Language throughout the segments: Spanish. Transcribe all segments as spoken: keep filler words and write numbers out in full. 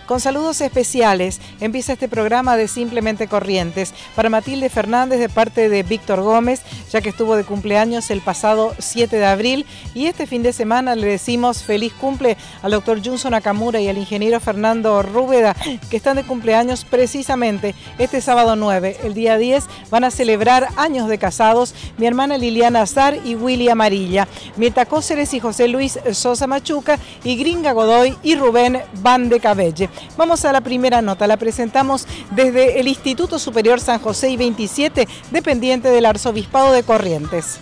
Con saludos especiales empieza este programa de Simplemente Corrientes para Matilde Fernández de parte de Víctor Gómez, ya que estuvo de cumpleaños el pasado siete de abril, y este fin de semana le decimos feliz cumple al doctor Junso Nakamura y al ingeniero Fernando Rúbeda, que están de cumpleaños precisamente este sábado nueve. El día diez van a celebrar años de casados mi hermana Liliana Azar y Willy Amarilla, Mirta Cóceres y José Luis Sosa Machuca, y Gringa Godoy y Rubén Van de Cabelle. Vamos a la primera nota, la presentamos desde el Instituto Superior San José y veintisiete, dependiente del Arzobispado de Corrientes.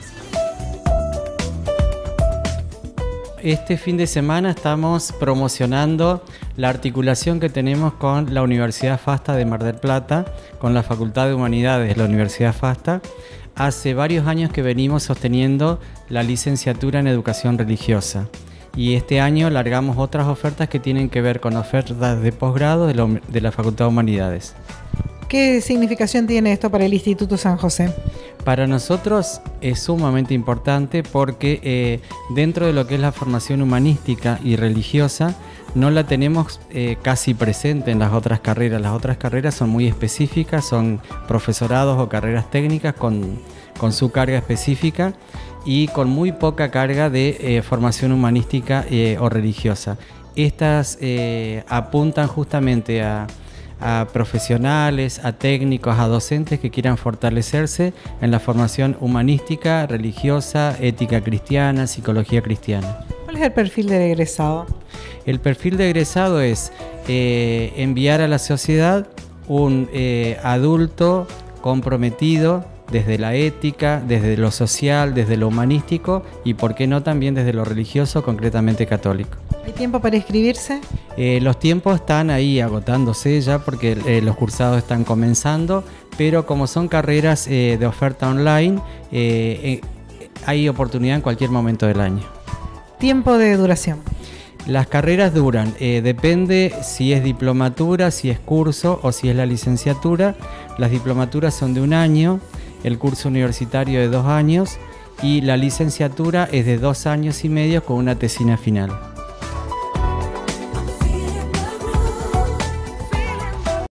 Este fin de semana estamos promocionando la articulación que tenemos con la Universidad FASTA de Mar del Plata, con la Facultad de Humanidades de la Universidad FASTA. Hace varios años que venimos sosteniendo la licenciatura en Educación Religiosa. Y este año largamos otras ofertas que tienen que ver con ofertas de posgrado de, de la Facultad de Humanidades. ¿Qué significación tiene esto para el Instituto San José? Para nosotros es sumamente importante porque eh, dentro de lo que es la formación humanística y religiosa no la tenemos eh, casi presente en las otras carreras. Las otras carreras son muy específicas, son profesorados o carreras técnicas con, con su carga específica y con muy poca carga de eh, formación humanística eh, o religiosa. Estas eh, apuntan justamente a, a profesionales, a técnicos, a docentes que quieran fortalecerse en la formación humanística, religiosa, ética cristiana, psicología cristiana. ¿Cuál es el perfil del egresado? El perfil de egresado es eh, enviar a la sociedad un eh, adulto comprometido desde la ética, desde lo social, desde lo humanístico y, por qué no, también desde lo religioso, concretamente católico. ¿Hay tiempo para inscribirse? Eh, los tiempos están ahí agotándose ya porque eh, los cursados están comenzando, pero como son carreras eh, de oferta online, eh, eh, hay oportunidad en cualquier momento del año. ¿Tiempo de duración? Las carreras duran, eh, depende si es diplomatura, si es curso o si es la licenciatura. Las diplomaturas son de un año, el curso universitario de dos años y la licenciatura es de dos años y medio con una tesina final.